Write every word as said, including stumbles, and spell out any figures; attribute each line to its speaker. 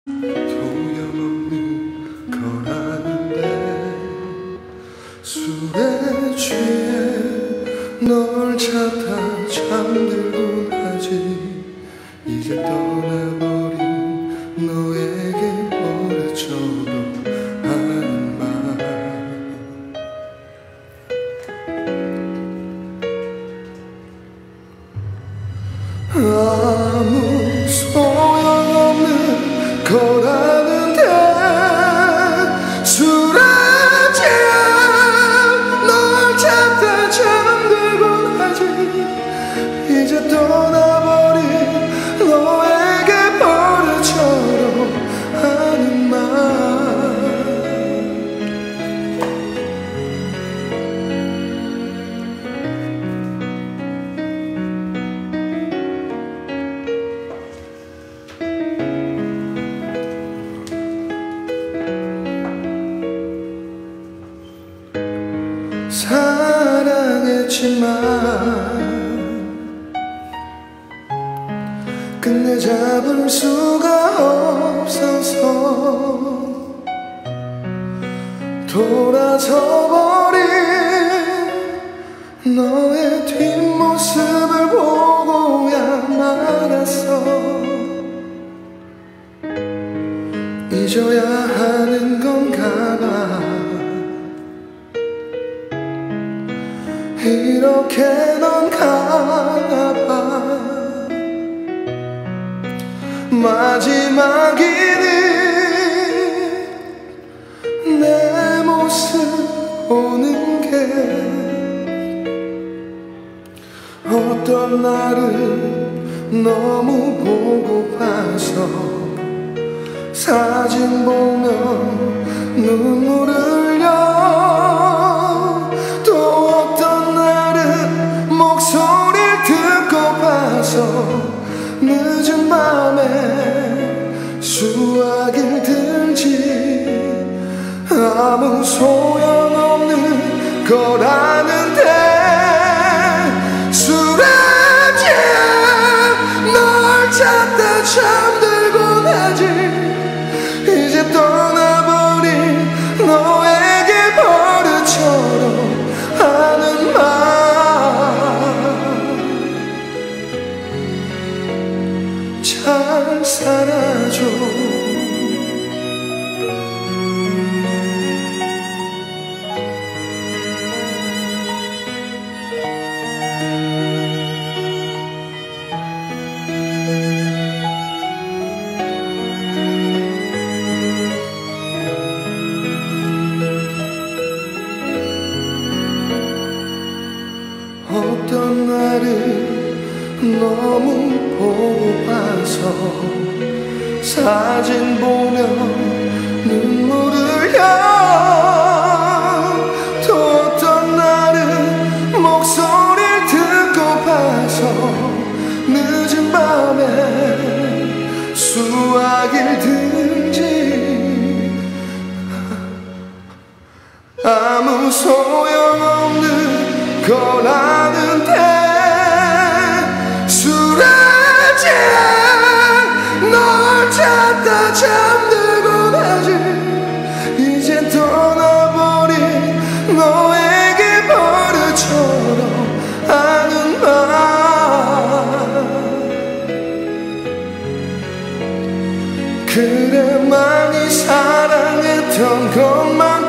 Speaker 1: 소용없는 거라는데 술에 취해 널 찾아 잠들곤 하지. 이제 떠나버린 너에게 오래쳐도 하는 말 아무 소용없는 거라는데 술에 취해 널 찾아 잠들곤 하지. 이제 떠나버린 너에게 버릇처럼 하는 말 사랑했지만 끝내 잡을 수가 없어서 돌아서버린 너의 뒷모습을 보고야 말았어. 잊어야 하는 건가 봐. 이렇게 넌 가나 봐. 마지막이니 내 모습 보는 게 어떤 날은 너무 보고파서 사진 보며 눈물을 흘려. 또 어떤 날은 목소리를 듣고 봐서 늦은 밤에 수화기를 들지. 아무 소용없는 거라는데 술에 취해 널 찾다 잠들곤 하지. 이제 떠나버린 너에게 버릇처럼 하는 말 잘 살아줘. 어떤 날은 너무 보고파서 사진 보며 눈물을 흘려. 또 어떤 날은 목소리를 듣고 봐서 늦은 밤에 수화기를 들지. 아무 소용없는 거라는데 술에 취해 널 찾다 잠들곤 하지. 이제 떠나버린 너에게 버릇처럼 하는 말 그래 많이 사랑했던 것만